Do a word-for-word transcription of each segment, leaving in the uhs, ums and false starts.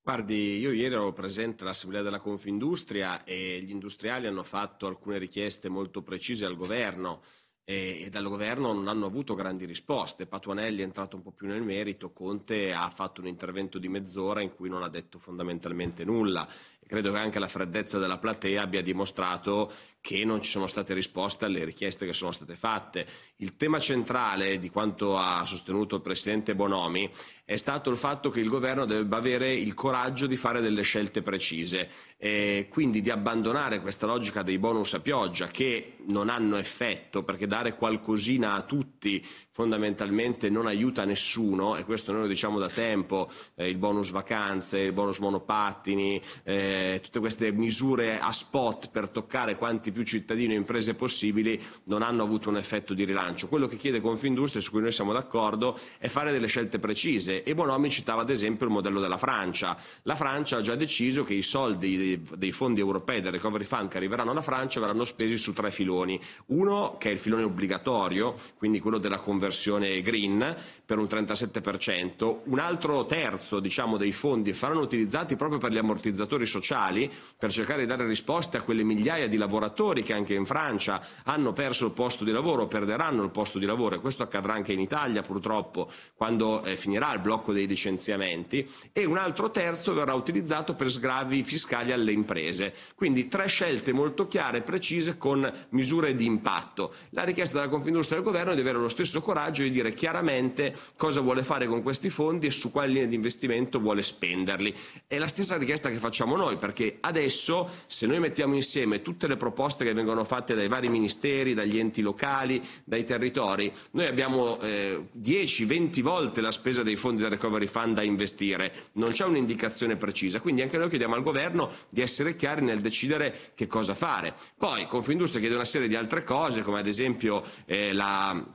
Guardi, io ieri ero presente all'Assemblea della Confindustria e gli industriali hanno fatto alcune richieste molto precise al governo e, e dal governo non hanno avuto grandi risposte. Patuanelli è entrato un po' più nel merito, Conte ha fatto un intervento di mezz'ora in cui non ha detto fondamentalmente nulla. E credo che anche la freddezza della platea abbia dimostrato che non ci sono state risposte alle richieste che sono state fatte. Il tema centrale di quanto ha sostenuto il Presidente Bonomi è stato il fatto che il governo debba avere il coraggio di fare delle scelte precise e quindi di abbandonare questa logica dei bonus a pioggia che non hanno effetto, perché dare qualcosina a tutti fondamentalmente non aiuta nessuno, e questo noi lo diciamo da tempo, eh, il bonus vacanze, il bonus monopattini, eh, tutte queste misure a spot per toccare quanti più cittadini e imprese possibili non hanno avuto un effetto di rilancio. Quello che chiede Confindustria, su cui noi siamo d'accordo, è fare delle scelte precise, e Bonomi citava ad esempio il modello della Francia. La Francia ha già deciso che i soldi dei, dei fondi europei del Recovery Fund che arriveranno alla Francia verranno spesi su tre filoni. Uno che è il filone obbligatorio, quindi quello della conversione green per un trentasette per cento, un altro terzo diciamo, dei fondi saranno utilizzati proprio per gli ammortizzatori sociali, per cercare di dare risposte a quelle migliaia di lavoratori che anche in Francia hanno perso il posto di lavoro, perderanno il posto di lavoro, e questo accadrà anche in Italia purtroppo quando eh, finirà il blocco dei licenziamenti, e un altro terzo verrà utilizzato per sgravi fiscali alle imprese. Quindi tre scelte molto chiare e precise con misure di impatto. La richiesta della Confindustria al governo è di avere lo stesso coraggio di dire chiaramente cosa vuole fare con questi fondi e su quali linee di investimento vuole spenderli. È la stessa richiesta che facciamo noi, perché adesso se noi mettiamo insieme tutte le proposte che vengono fatte dai vari ministeri, dagli enti locali, dai territori, noi abbiamo eh, dieci venti volte la spesa dei fondi del Recovery Fund da investire, non c'è un'indicazione precisa, quindi anche noi chiediamo al governo di essere chiari nel decidere che cosa fare. Poi Confindustria chiede una serie di altre cose, come ad esempio eh, la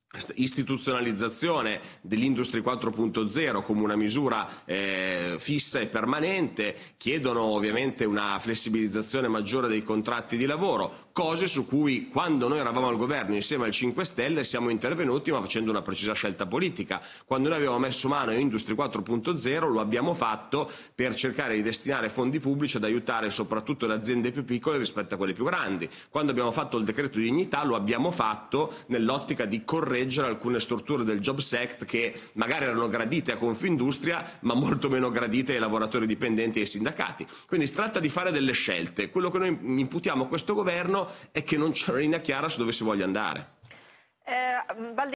istituzionalizzazione dell'Industria quattro punto zero come una misura eh, fissa e permanente, chiedono ovviamente una flessibilizzazione maggiore dei contratti di lavoro, cose su cui quando noi eravamo al governo insieme al cinque Stelle siamo intervenuti, ma facendo una precisa scelta politica. Quando noi abbiamo messo mano a Industria quattro punto zero lo abbiamo fatto per cercare di destinare fondi pubblici ad aiutare soprattutto le aziende più piccole rispetto a quelle più grandi. Quando abbiamo fatto il decreto dignità lo abbiamo fatto nell'ottica di correggere alcune strutture del Jobs Act che magari erano gradite a Confindustria ma molto meno gradite ai lavoratori dipendenti e ai sindacati. Quindi si tratta di fare delle scelte. Quello che noi imputiamo a questo governo è che non c'è una linea chiara su dove si voglia andare. Eh,